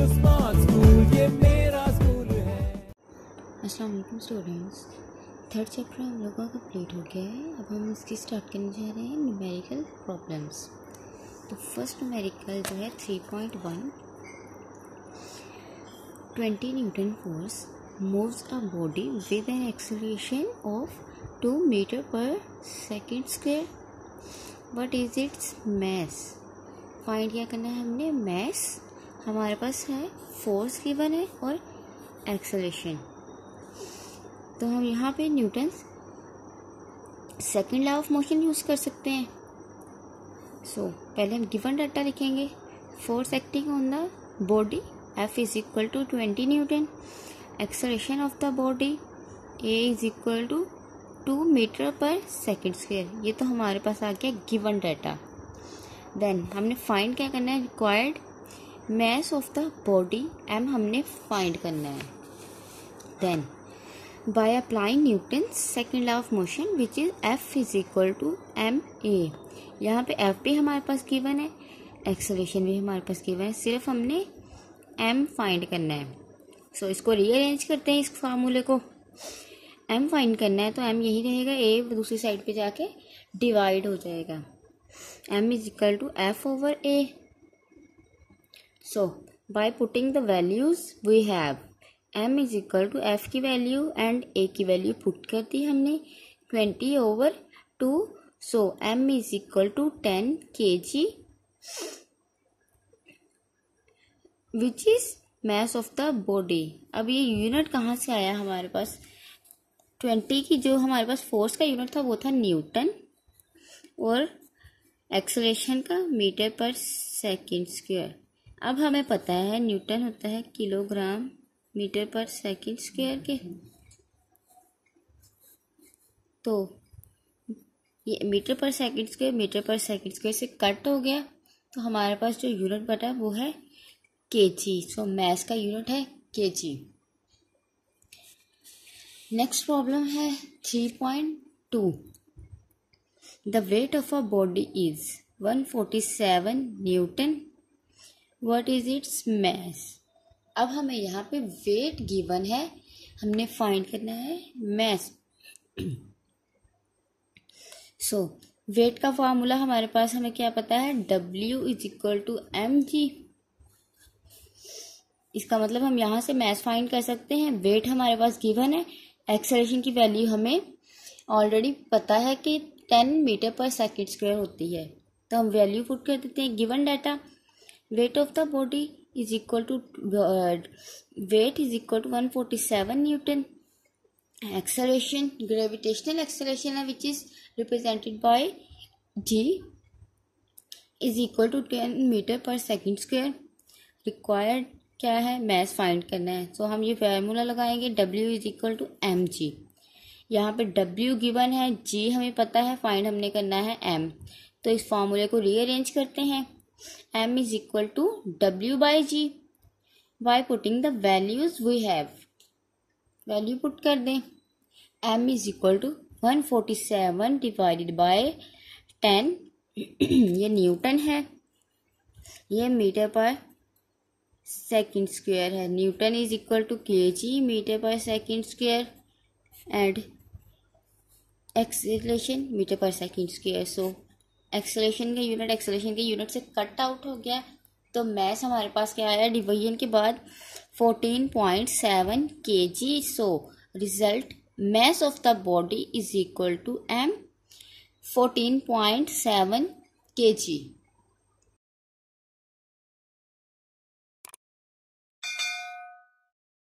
Smart school, ये मेरा school है। अस्सलाम वालेकुम स्टूडेंट्स, थर्ड चैप्टर हम लोगों का कंप्लीट हो गया है। अब हम इसकी स्टार्ट करने जा रहे हैं न्यूमेरिकल प्रॉब्लम्स। तो फर्स्ट न्यूमेरिकल जो है 3.1, 20 newton force moves a body with an acceleration of 2 metre per second square, what is its mass. Find क्या करना है हमने, मास हमारे पास है, फोर्स गिवन है और एक्सेलरेशन। तो हम यहाँ पे Newton second law of motion use कर सकते हैं। पहले हम गिवन डाटा लिखेंगे। Force acting on the body F is equal to 20 newton, acceleration of the body A is equal to 2 metre per second square. ये तो हमारे पास आ गया गिवन डाटा। देन हमने फाइंड क्या करना है, required mass of the body M हमने फाइंड करना है। Then by applying Newton's second law of motion which is F is equal to ma। यहाँ पे F भी हमारे पास गिवन है, एक्सेलरेशन भी हमारे पास गिवन है, सिर्फ हमने m फाइंड करना है। इसको रीअरेंज करते हैं, इस फार्मूले को। m फाइंड करना है तो m यही रहेगा, a दूसरी साइड पे जाके डिवाइड हो जाएगा। m is equal to f over a। by putting the values we have m is equal to F की वैल्यू एंड ए की वैल्यू पुट कर दी हमने 20/2। m is equal to 10 kg which is mass of the body. अब ये unit कहाँ से आया हमारे पास, 20 की जो हमारे पास फोर्स का यूनिट था वो था न्यूटन, और एक्सेलरेशन का मीटर पर सेकेंड स्क्वायर। अब हमें पता है न्यूटन होता है kilogram metre per second square के। तो ये मीटर पर सेकेंड स्क्वायर से कट हो गया, तो हमारे पास जो यूनिट बटा वो है केजी। मास का यूनिट है केजी। नेक्स्ट प्रॉब्लम है 3.2, the weight of a body is 147 newton, what is its mass. अब हमें यहाँ पे वेट गिवन है, हमने फाइंड करना है मास। वेट का फॉर्मूला हमारे पास हमें क्या पता है, W is equal to mg। इसका मतलब हम यहाँ से मास फाइंड कर सकते हैं। वेट हमारे पास गिवन है, एक्सेलरेशन की वैल्यू हमें ऑलरेडी पता है कि 10 मीटर पर सेकेंड स्क्वायर होती है, तो हम वैल्यू पुट कर देते हैं। Given data weight of the body is equal to weight is equal to 147 Newton, acceleration gravitational acceleration which is represented by G is equal to 10 meter per second square। required क्या है, mass find करना है, तो हम ये formula लगाएंगे W is equal to mg। यहाँ पे W गिवन है, G हमें पता है, फाइंड हमने करना है M। तो इस फार्मूले को रीअरेंज करते हैं। m is equal to w by g by putting the values we have। Value put कर दें। m is equal to 147 divided by 10 ये न्यूटन है, ये मीटर पर सेकेंड स्क्वायर है। Newton is equal to kg metre per second square and acceleration metre per second square. Acceleration के unit से cut out हो गया, तो मास हमारे पास क्या आया डिवीजन के बाद 14.7 kg। Result mass of the body is equal to m 14.7 kg।